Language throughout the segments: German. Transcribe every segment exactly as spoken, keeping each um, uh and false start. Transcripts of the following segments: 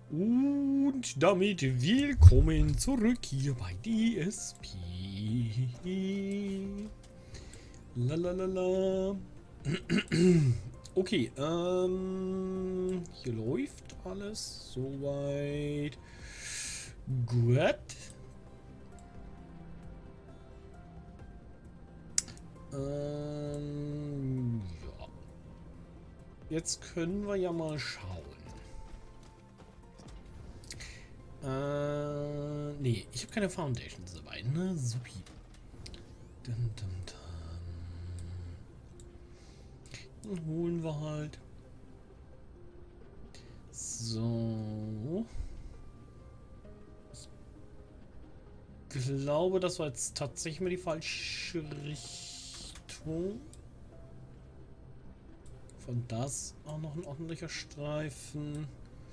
Und damit willkommen zurück hier bei D S P. Lalalala. Okay, ähm, hier läuft alles soweit gut. Ähm, ja. Jetzt können wir ja mal schauen. Äh, nee, ich habe keine Foundations dabei, ne? Supi. Dum, dum, dum. Dann holen wir halt. So. Ich glaube, das war jetzt tatsächlich mal die falsche Richtung. Von das auch noch ein ordentlicher Streifen.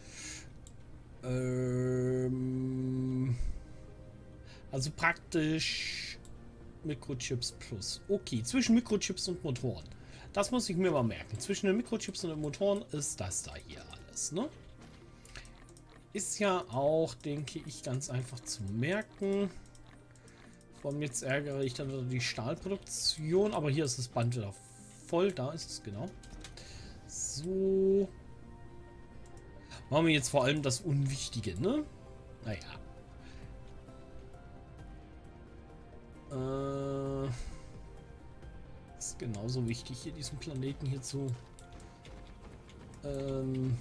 Ähm, also praktisch Mikrochips plus. Okay, zwischen Mikrochips und Motoren. Das muss ich mir mal merken. Zwischen den Mikrochips und den Motoren ist das da hier alles, ne? Ist ja auch, denke ich, ganz einfach zu merken. Vor allem jetzt ärgere ich dann wieder die Stahlproduktion. Aber hier ist das Band wieder voll. Da ist es genau. So. Machen wir jetzt vor allem das Unwichtige, ne? Naja. Äh, ist genauso wichtig, hier diesen Planeten hier zu ähm,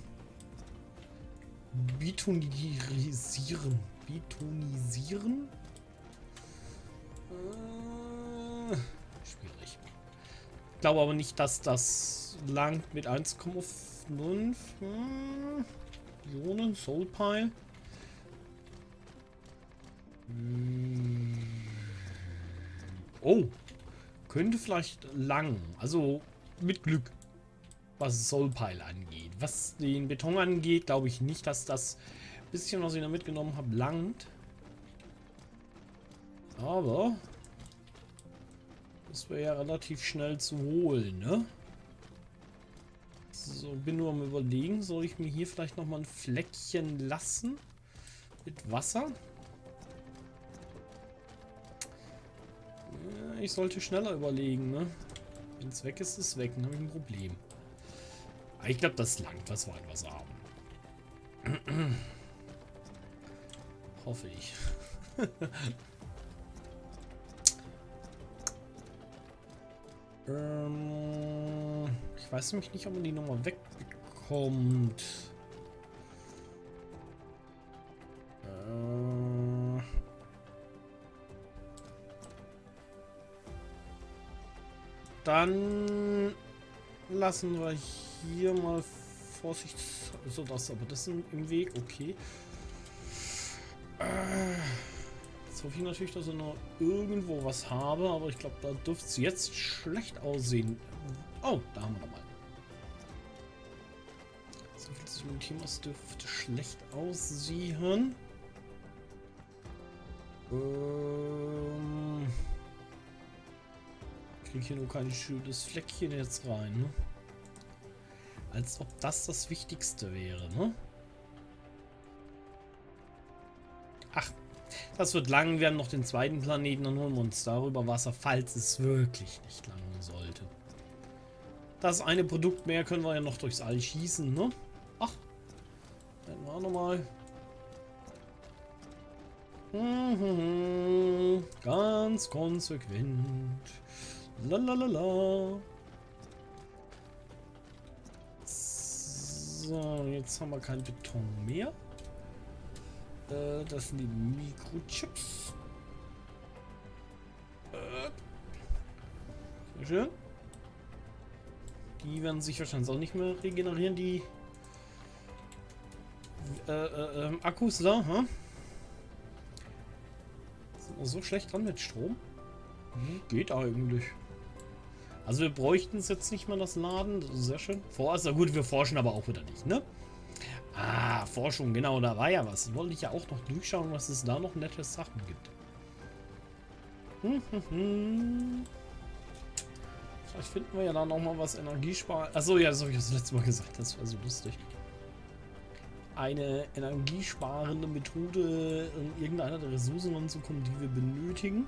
betonisieren. Betonisieren? Äh, schwierig. Ich glaube aber nicht, dass das langt mit eins Komma fünf. Hm. Ionen, Soul Pile. Oh, könnte vielleicht lang, also mit Glück, was Soul Pile angeht. Was den Beton angeht, glaube ich nicht, dass das bisschen, was ich da mitgenommen habe, langt. Aber das wäre ja relativ schnell zu holen, ne? So, bin nur am Überlegen, soll ich mir hier vielleicht noch mal ein Fleckchen lassen mit Wasser? Ja, ich sollte schneller überlegen, ne? Wenn es weg ist, ist es weg, dann habe ich ein Problem. Aber ich glaube, das langt, was wir an Wasser haben. Hoffe ich. ähm... Ich weiß nämlich nicht, ob man die nochmal wegbekommt. Äh Dann lassen wir hier mal Vorsicht. So, das, aber das ist im Weg, okay. Äh Jetzt hoffe ich natürlich, dass ich noch irgendwo was habe, aber ich glaube, da dürfte es jetzt schlecht aussehen. Oh, da haben wir nochmal. So viel zu dem Thema, es dürfte schlecht aussehen. Ähm, ich kriege hier nur kein schönes Fleckchen jetzt rein, ne? Als ob das das Wichtigste wäre, ne? Ach, das wird lang. Wir haben noch den zweiten Planeten, dann holen wir uns darüber Wasser, falls es wirklich nicht lang sollte. Das eine Produkt mehr können wir ja noch durchs All schießen, ne? Ach, dann war nochmal. Mhm, ganz konsequent. Lalalala. So, jetzt haben wir kein Beton mehr. Äh, das sind die Mikrochips. Äh, sehr schön. Die werden sich wahrscheinlich auch nicht mehr regenerieren, die äh, äh, äh, Akkus da, hm? Sind wir so schlecht dran mit Strom? Hm, geht eigentlich. Also wir bräuchten es jetzt nicht mehr, das Laden. Das ist sehr schön. Vorerst, na gut, wir forschen aber auch wieder nicht, ne? Ah, Forschung, genau, da war ja was. Das wollte ich ja auch noch durchschauen, was es da noch nette Sachen gibt. Hm, hm, hm. Vielleicht finden wir ja da noch mal was Energiesparen. Achso, ja, das habe ich das letzte Mal gesagt. Das war so lustig. eine energiesparende Methode, in irgendeiner der Ressourcen ranzukommen, die wir benötigen.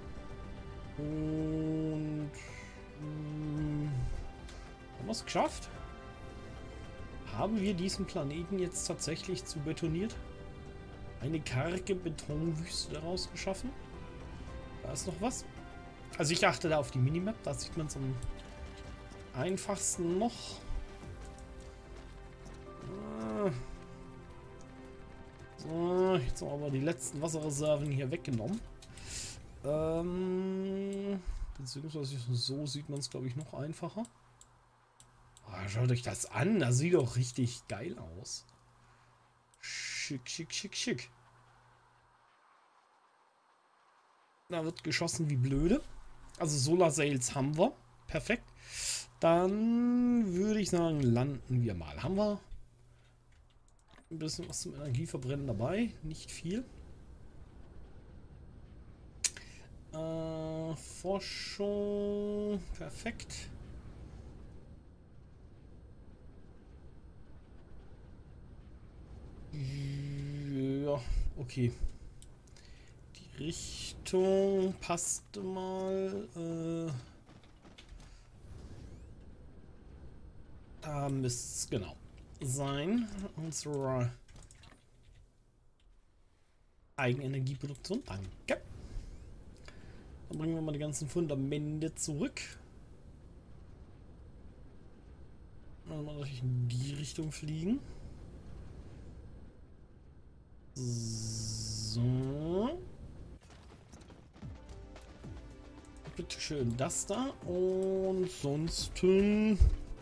Und mh, haben wir es geschafft? Haben wir diesen Planeten jetzt tatsächlich zu betoniert? Eine karge Betonwüste daraus geschaffen? Da ist noch was. Also ich achte da auf die Minimap, da sieht man es am einfachsten noch. So, jetzt haben wir aber die letzten Wasserreserven hier weggenommen. Ähm, beziehungsweise so sieht man es, glaube ich, noch einfacher. Oh, schaut euch das an, das sieht doch richtig geil aus. Schick, schick, schick, schick. Da wird geschossen wie blöde. Also Solar Sails haben wir. Perfekt. Dann würde ich sagen, landen wir mal. Haben wir ein bisschen was zum Energieverbrennen dabei? Nicht viel. Äh, Forschung. Perfekt. Ja, okay. Die Richtung passte mal. Äh, da müsste es genau sein. Unsere Eigenenergieproduktion. Danke. Dann bringen wir mal die ganzen Fundamente zurück. Dann mal natürlich in die Richtung fliegen. So. Bitte schön das da. Und sonst. Äh,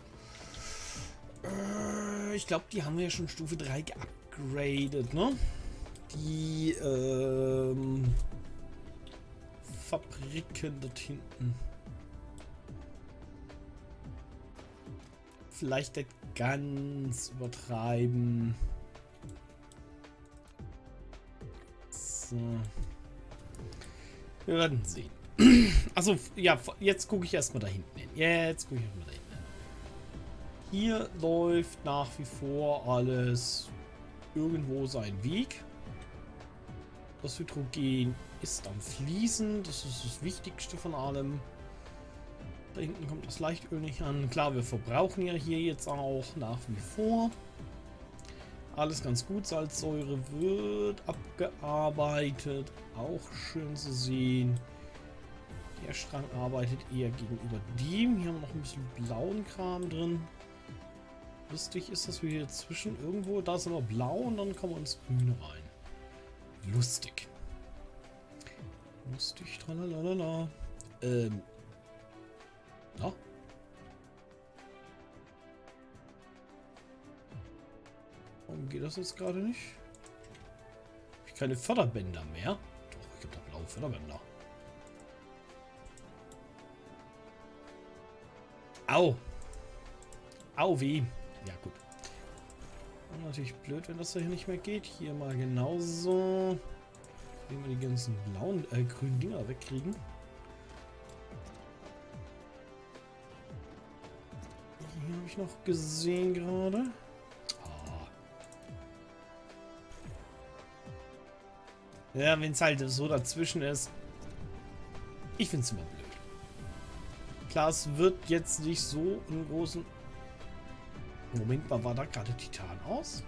ich glaube, die haben wir ja schon Stufe drei geupgradet, ne? Die ähm, Fabriken dort hinten. Vielleicht nicht ganz übertreiben. So. Wir werden sehen. Also ja, jetzt gucke ich erstmal da hinten hin. Jetzt gucke ich erstmal da hinten hin. Hier läuft nach wie vor alles irgendwo seinen Weg. Das Hydrogen ist am Fließen. Das ist das Wichtigste von allem. Da hinten kommt das Leichtöl nicht an. Klar, wir verbrauchen ja hier jetzt auch nach wie vor. Alles ganz gut. Salzsäure wird abgearbeitet. Auch schön zu sehen. Der Strang arbeitet eher gegenüber dem. Hier haben wir noch ein bisschen blauen Kram drin. Lustig ist, dass wir hier zwischen irgendwo, da ist aber blau und dann kommen wir ins Grüne rein. Lustig. Lustig, tralalala. Ähm. Ja. Warum geht das jetzt gerade nicht? Habe ich keine Förderbänder mehr? Doch, ich habe da blaue Förderbänder. Au. Au, weh. Ja, gut. Und natürlich blöd, wenn das da hier nicht mehr geht. Hier mal genauso. Wenn wir die ganzen blauen, äh, grünen Dinger wegkriegen. Hier habe ich noch gesehen gerade. Oh. Ja, wenn es halt so dazwischen ist. Ich finde es immer blöd. Klar, es wird jetzt nicht so einen großen... Moment mal, war da gerade Titan aus?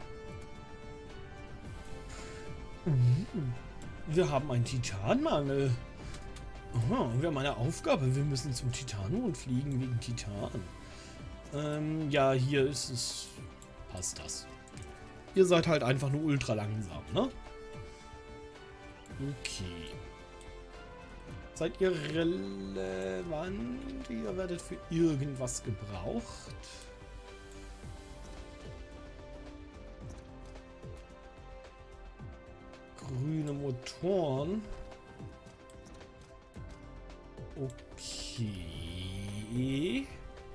Wir haben einen Titanmangel. Aha, wir haben eine Aufgabe. Wir müssen zum Titanmond fliegen wegen Titan. Ähm, ja, hier ist es... Passt das. Ihr seid halt einfach nur ultra langsam, ne? Okay. Seid ihr relevant? Ihr werdet für irgendwas gebraucht. Grüne Motoren. Okay.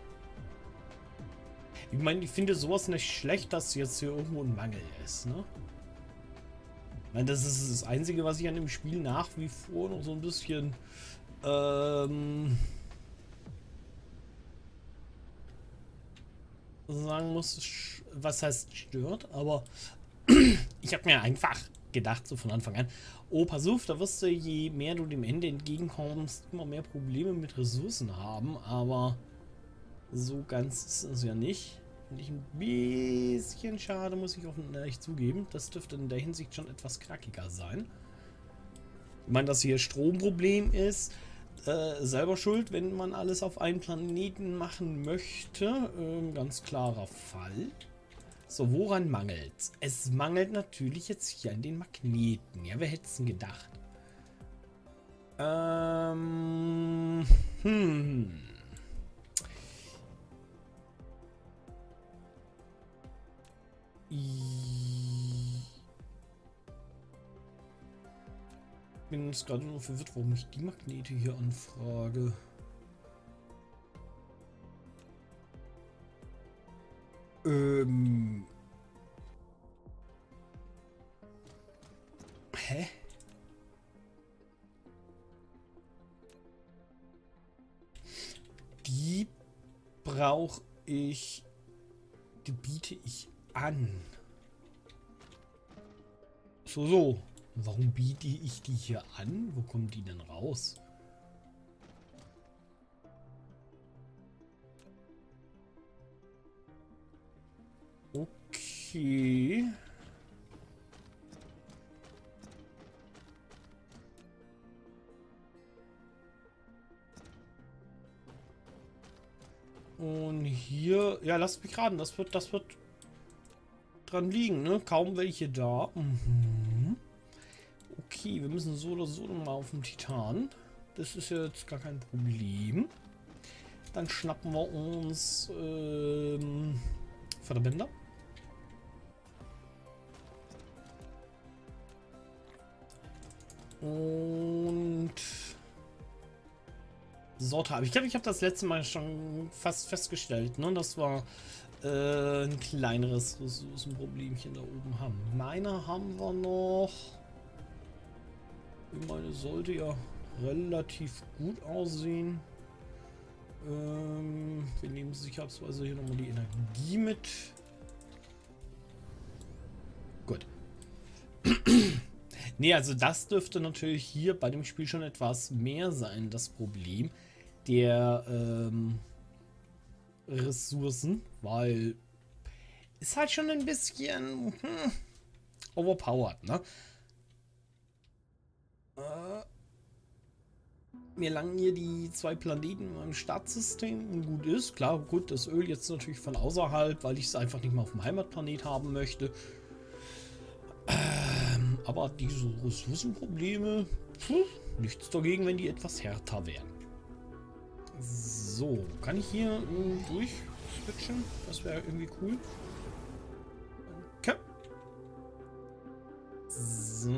Ich meine, ich finde sowas nicht schlecht, dass jetzt hier irgendwo ein Mangel ist, ne? Ich meine, das ist das Einzige, was ich an dem Spiel nach wie vor noch so ein bisschen ähm, sagen muss, was heißt stört, aber ich habe mir einfach gedacht, so von Anfang an, oh, pass auf, da wirst du, je mehr du dem Ende entgegenkommst, immer mehr Probleme mit Ressourcen haben, aber so ganz ist es ja nicht. Finde ich ein bisschen schade, muss ich offen ehrlich zugeben. Das dürfte in der Hinsicht schon etwas knackiger sein. Ich meine, dass hier Stromproblem ist, äh, selber schuld, wenn man alles auf einen Planeten machen möchte. Ähm, ganz klarer Fall. So, woran mangelt es? Es mangelt natürlich jetzt hier an den Magneten. Ja, wer hätte es denn gedacht? Ähm, hm. Ich bin jetzt gerade nur verwirrt, warum ich die Magnete hier anfrage. Ähm. Hä? Die brauche ich. Die biete ich an. So, so. Warum biete ich die hier an? Wo kommen die denn raus? Okay. Und hier, ja, lasst mich raten, das wird, das wird dran liegen, ne? Kaum welche da. Mhm. Okay, wir müssen so oder so mal auf den Titan. Das ist ja jetzt gar kein Problem. Dann schnappen wir uns ähm, Förderbänder. Und Sorte habe ich. glaube, ich habe das letzte Mal schon fast festgestellt, ne? Das war äh, ein kleineres Ressourcenproblemchen da oben haben. Meine haben wir noch. Ich meine, sollte ja relativ gut aussehen. Ähm, wir nehmen sicherheitsweise hier nochmal die Energie mit. Gut. Ne, also das dürfte natürlich hier bei dem Spiel schon etwas mehr sein, das Problem der ähm, Ressourcen, weil ist halt schon ein bisschen hm, overpowered, ne? Äh, mir langen hier die zwei Planeten in meinem Startsystem und gut ist. Klar, gut, das Öl jetzt natürlich von außerhalb, weil ich es einfach nicht mehr auf dem Heimatplanet haben möchte. Ähm, aber diese Ressourcenprobleme, pfuh, nichts dagegen, wenn die etwas härter wären. So, kann ich hier äh, durch switchen? Das wäre irgendwie cool. Okay. So.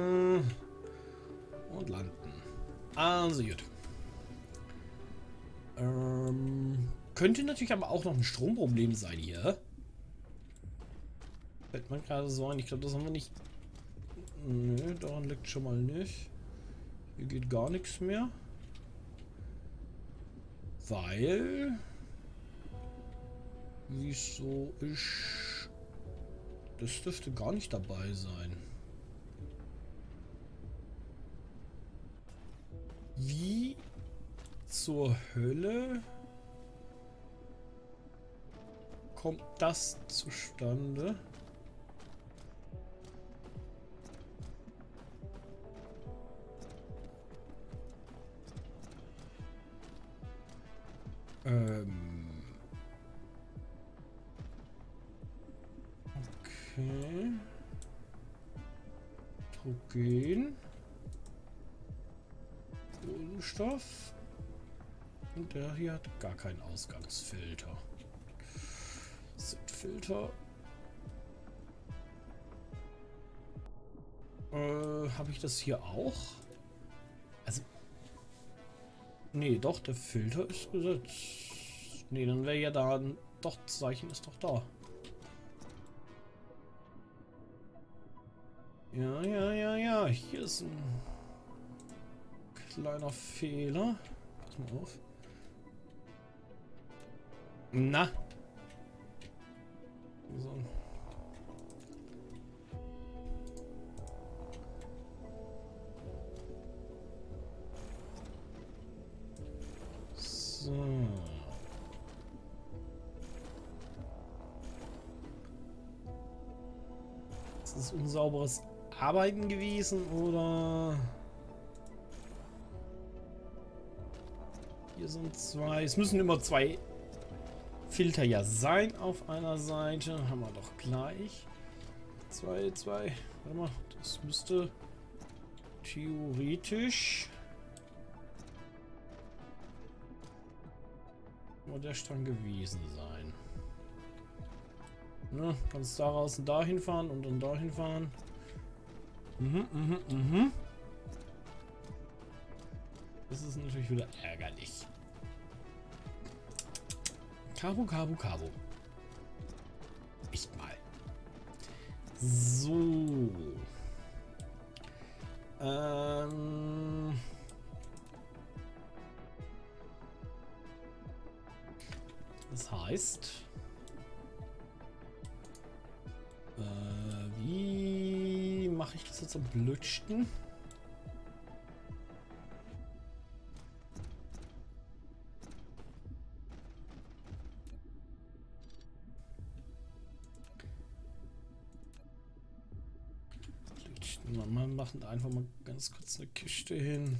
Und landen. Also gut. Ähm, könnte natürlich aber auch noch ein Stromproblem sein hier. Fällt man gerade so ein. Ich glaube, das haben wir nicht. Nö, daran liegt schon mal nicht. Hier geht gar nichts mehr. Weil, wie es so ist, das dürfte gar nicht dabei sein. Wie zur Hölle kommt das zustande? Ähm. Okay. Hydrogen. Kohlenstoff. Und der hier hat gar keinen Ausgangsfilter. Filter. Äh, habe ich das hier auch? Also. Nee, doch, der Filter ist gesetzt. Nee, dann wäre ja da. Doch, das Zeichen ist doch da. Ja, ja, ja, ja. Hier ist ein kleiner Fehler. Pass mal auf. Na. Ist es unsauberes Arbeiten gewesen oder... Hier sind zwei. Es müssen immer zwei Filter ja sein auf einer Seite. Haben wir doch gleich. Zwei, zwei. Warte mal, das müsste theoretisch... Nur der Strang gewesen sein. Ne, kannst daraus und dahin fahren und dann dahin fahren. Mhm, mhm, mhm. Das ist natürlich wieder ärgerlich. Kabo, Kabo, Kabo. Echt mal. So. Ähm... Das heißt, äh, wie mache ich das jetzt am blödsten? Blödsten. Wir machen einfach mal ganz kurz eine Kiste hin.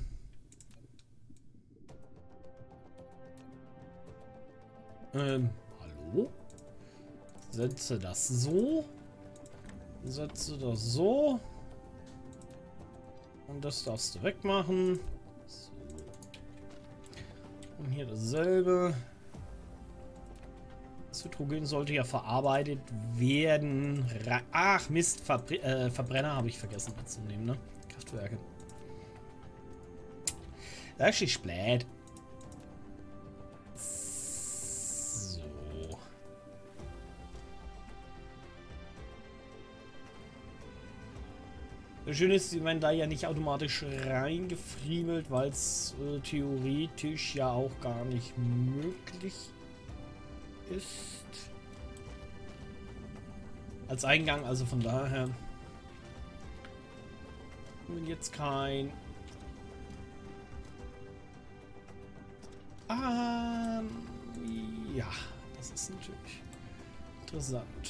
Ähm, hallo? Setze das so. Setze das so. Und das darfst du wegmachen. So. Und hier dasselbe. Das Hydrogen sollte ja verarbeitet werden. Ach Mist, Verbr äh, Verbrenner habe ich vergessen mitzunehmen, ne? Kraftwerke. Das ist spät. Das Schöne ist, sie werden da ja nicht automatisch reingefriemelt, weil es äh, theoretisch ja auch gar nicht möglich ist. Als Eingang, also von daher. Wenn jetzt kein... Ähm, ja, das ist natürlich interessant.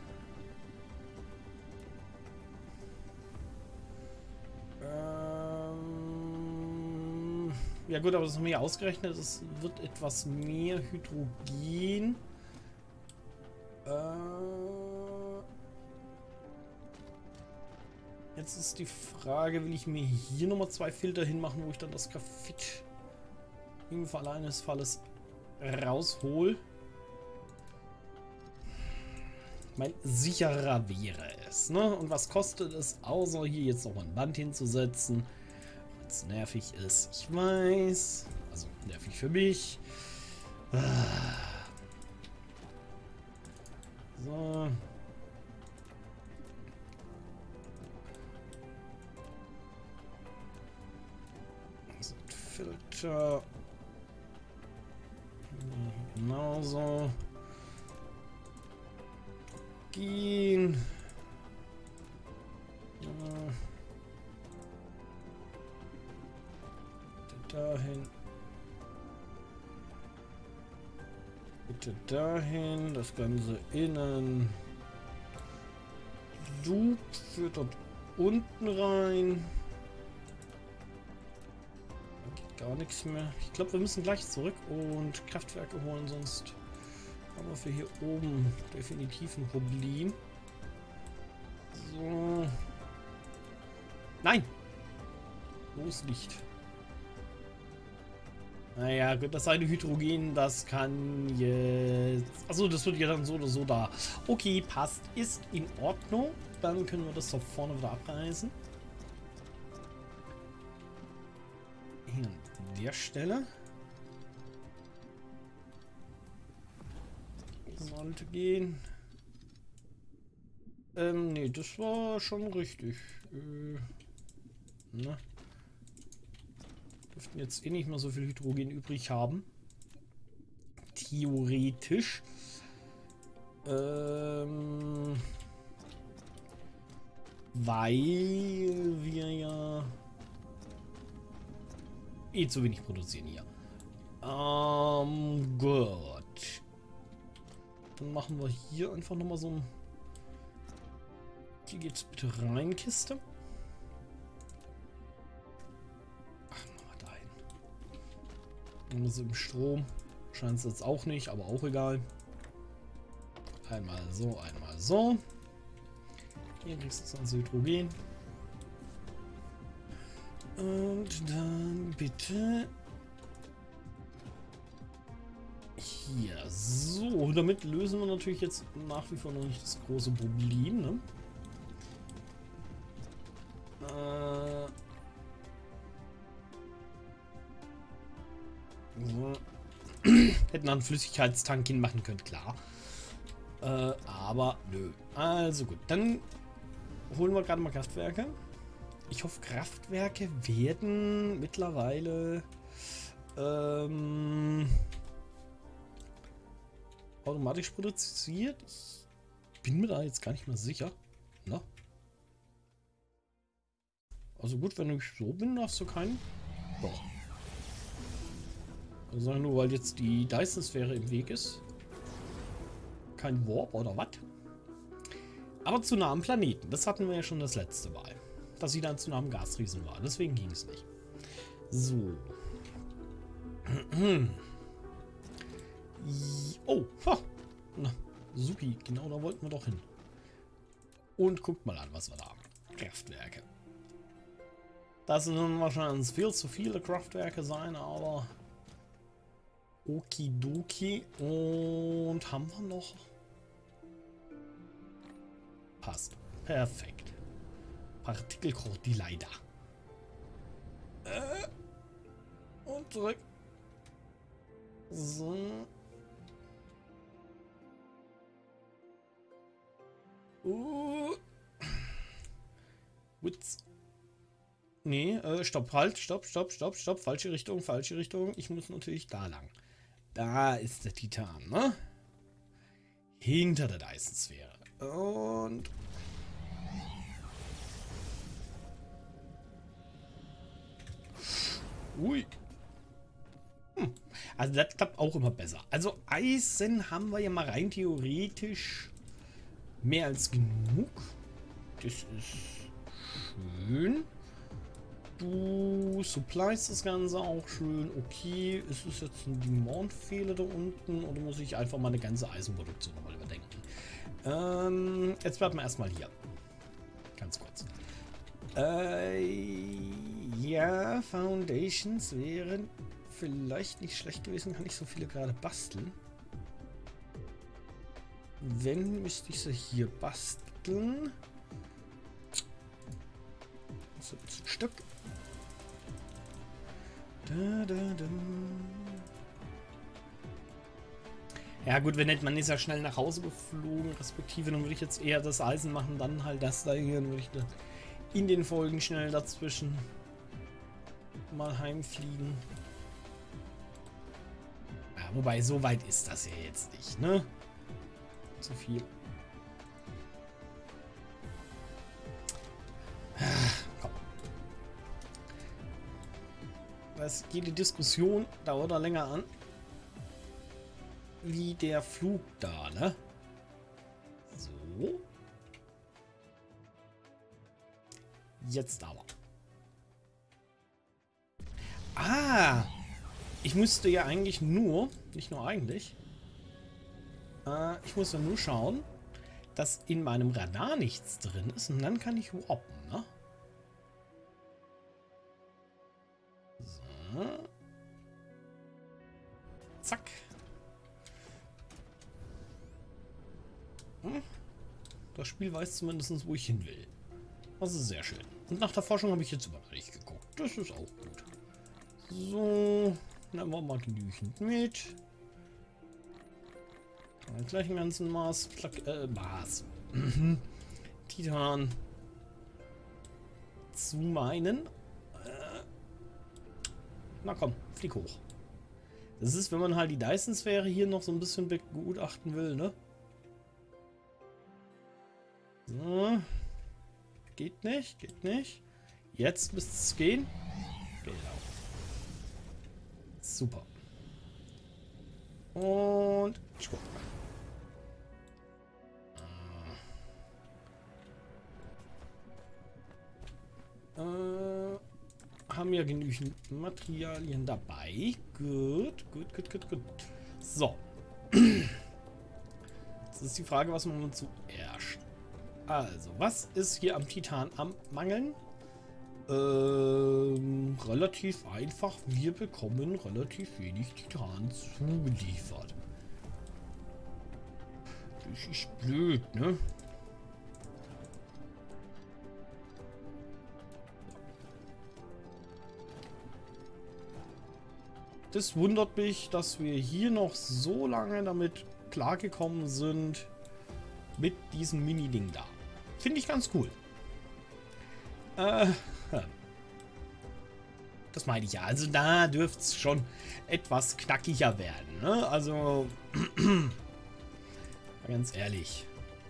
Ja gut, aber das haben wir ja ausgerechnet. Es wird etwas mehr Hydrogen. Äh Jetzt ist die Frage, will ich mir hier nochmal zwei Filter hinmachen, wo ich dann das Graphit im Fall eines Falles raushol. Mein sicherer wäre es, ne? Und was kostet es, außer hier jetzt noch ein Band hinzusetzen? Was nervig ist, ich weiß. Also nervig für mich. So. Das sind Filter. Genauso. Gehen. Ja. Dahin. Bitte dahin. Das Ganze innen. Loop führt dort unten rein. Da geht gar nichts mehr. Ich glaube, wir müssen gleich zurück und Kraftwerke holen, sonst haben wir für hier oben definitiv ein Problem. So. Nein! Los Licht. Naja, gut, das eine Hydrogen, das kann jetzt... Achso, das wird ja dann so oder so da. Okay, passt. Ist in Ordnung. Dann können wir das da vorne wieder abreißen. Hier an der Stelle. Sollte gehen. Ähm, nee, das war schon richtig. Äh, ne? Dürften jetzt eh nicht mehr so viel Hydrogen übrig haben. Theoretisch. Ähm, weil wir ja eh zu wenig produzieren hier. Ähm, gut. Dann machen wir hier einfach nochmal so ein Hier geht's bitte rein, Kiste. Ach, nochmal dahin. Also im Strom scheint es jetzt auch nicht, aber auch egal. Einmal so, einmal so. Hier kriegst du das Hydrogen. Und dann bitte hier. So, damit lösen wir natürlich jetzt nach wie vor noch nicht das große Problem, ne? Äh, so. Hätten einen Flüssigkeitstank hinmachen können, klar. Äh, aber nö. Also gut, dann holen wir gerade mal Kraftwerke. Ich hoffe, Kraftwerke werden mittlerweile ähm, automatisch produziert. Ich bin mir da jetzt gar nicht mehr sicher. Na? Also gut, wenn ich so bin, darfst du keinen. Doch. Also nur weil jetzt die Dyson-Sphäre im Weg ist. Kein Warp oder was? Aber zu nah am Planeten. Das hatten wir ja schon das letzte Mal. Dass sie dann zu nah am Gasriesen war. Deswegen ging es nicht. So. Oh. Ha. Na, supi. Genau da wollten wir doch hin. Und guckt mal an, was wir da haben. Kraftwerke. Das sind wahrscheinlich viel zu viele Kraftwerke sein, aber okidoki. Und haben wir noch? Passt. Perfekt. Partikelkoch, die leider. Äh. Und zurück. So. Uh. Witz. Nee, äh, stopp, halt, stopp, stopp, stopp, stopp. Falsche Richtung, falsche Richtung. Ich muss natürlich da lang. Da ist der Titan, ne? Hinter der Dyson-Sphäre. Und... Ui. Hm. Also das klappt auch immer besser. Also Eisen haben wir ja mal rein theoretisch mehr als genug. Das ist schön. Du supplies das Ganze auch schön. Okay, ist es jetzt ein Demand-Fehler da unten oder muss ich einfach mal eine ganze Eisenproduktion nochmal überdenken? Ähm, jetzt bleiben wir erstmal hier. Ganz kurz. Äh, ja, Foundations wären vielleicht nicht schlecht gewesen. Kann ich so viele gerade basteln? Wenn, müsste ich sie hier basteln. siebzehn Stück. Da, da, da. Ja gut, wenn nicht, man ist ja schnell nach Hause geflogen, respektive, dann würde ich jetzt eher das Eisen machen, dann halt das da hier, dann würde ich da in den Folgen schnell dazwischen mal heimfliegen. Ja, wobei, so weit ist das ja jetzt nicht, ne? Zu viel. Komm. Das, jede Diskussion dauert da länger an. Wie der Flug da, ne? So. Jetzt aber. Ah! Ich musste ja eigentlich nur, nicht nur eigentlich, äh, ich musste nur schauen, dass in meinem Radar nichts drin ist und dann kann ich warpen, ne? So. Zack. Hm. Das Spiel weiß zumindest, wo ich hin will. Das ist sehr schön. Und nach der Forschung habe ich jetzt überhaupt nicht geguckt. Das ist auch gut. So, nehmen wir mal genügend mit. Gleich ein ganzen Maß. Plak äh, Maß. Titan. Zu meinen. Äh, na komm, flieg hoch. Das ist, wenn man halt die Dyson-Sphäre hier noch so ein bisschen begutachten will, ne? So. Geht nicht, geht nicht. Jetzt müsste es gehen. Genau. Super. Und schwupp. haben ja genügend Materialien dabei. Gut, gut, gut, gut, gut. So. Jetzt ist die Frage, was man zuerst. Also, was ist hier am Titan am Mangeln? Ähm, relativ einfach. Wir bekommen relativ wenig Titan zugeliefert. Das ist blöd, ne? Das wundert mich, dass wir hier noch so lange damit klargekommen sind mit diesem Mini-Ding da. Finde ich ganz cool. Äh, das meine ich ja. Also da dürfte es schon etwas knackiger werden. Ne? Also, ganz ehrlich.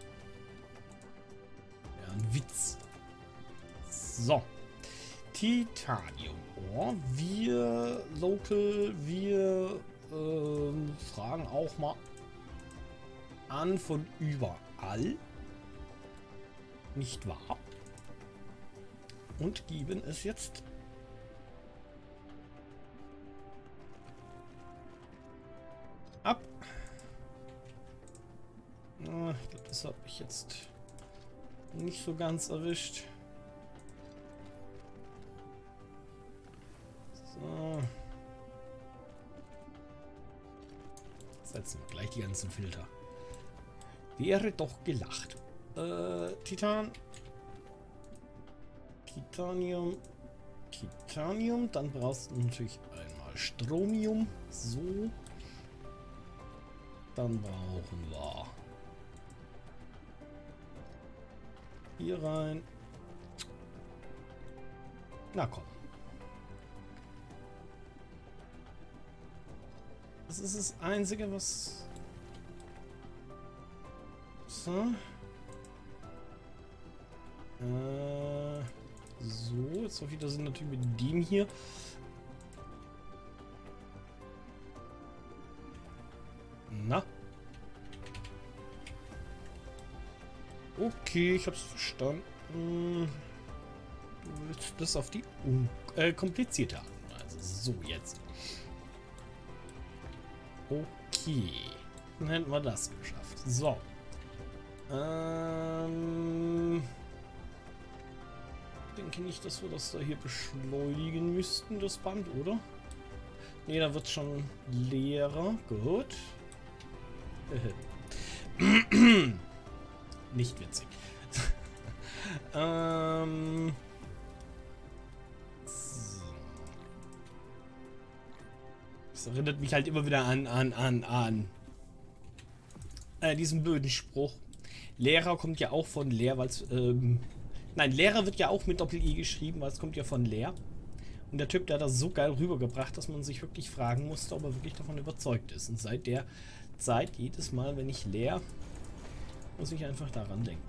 Ja, ein Witz. So. Titanium. Oh, wir local, wir ähm, fragen auch mal an von überall. Nicht wahr? Und geben es jetzt ab. Ah, ich glaube, das habe ich jetzt nicht so ganz erwischt. So. Setzen wir gleich die ganzen Filter. Wäre doch gelacht. Äh, Titan. Titanium. Titanium. Dann brauchst du natürlich einmal Stromium. So. Dann brauchen wir hier rein. Na komm. Das ist das Einzige, was... So. Äh, so, jetzt auf wieder sind natürlich mit dem hier. Na. Okay, ich hab's verstanden. Du willst das auf die äh, komplizierte Art und Weise. So, jetzt. Okay. Dann hätten wir das geschafft. So. Ähm. Ich denke nicht, dass wir das da hier beschleunigen müssten, das Band, oder? Ne, da wird es schon leerer. Gut. Nicht witzig. ähm. So. Das erinnert mich halt immer wieder an, an, an, an äh, diesen blöden Spruch. Lehrer kommt ja auch von leer, weil es, ähm, nein, Lehrer wird ja auch mit Doppel-I geschrieben, weil es kommt ja von leer. Und der Typ, der hat das so geil rübergebracht, dass man sich wirklich fragen musste, ob er wirklich davon überzeugt ist. Und seit der Zeit, jedes Mal, wenn ich leer, muss ich einfach daran denken.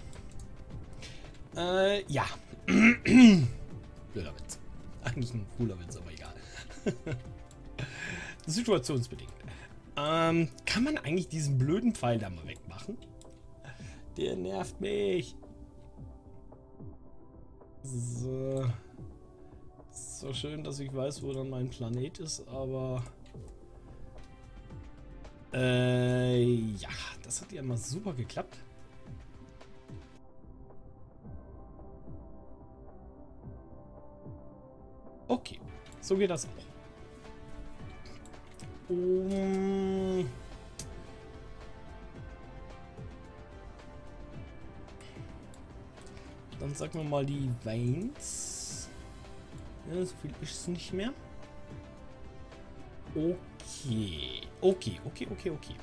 Äh, ja. Blöder Witz. Eigentlich ein cooler Witz, aber egal. Situationsbedingt. Ähm, kann man eigentlich diesen blöden Pfeil da mal wegmachen? Der nervt mich. So. Ist so schön, dass ich weiß, wo dann mein Planet ist, aber... Äh, ja, das hat ja mal super geklappt. Okay, so geht das auch. Um... Dann sagen wir mal die Veins. Ja, so viel ist es nicht mehr. Okay. Okay, okay, okay, okay.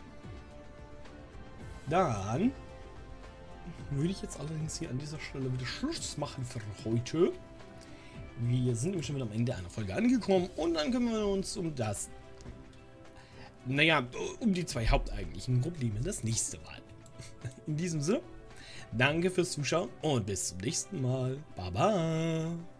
Dann würde ich jetzt allerdings hier an dieser Stelle wieder Schluss machen für heute. Wir sind nämlich schon wieder am Ende einer Folge angekommen und dann kümmern wir uns um das, naja, um die zwei haupteigentlichen Probleme das nächste Mal. In diesem Sinne, danke fürs Zuschauen und bis zum nächsten Mal. Baba.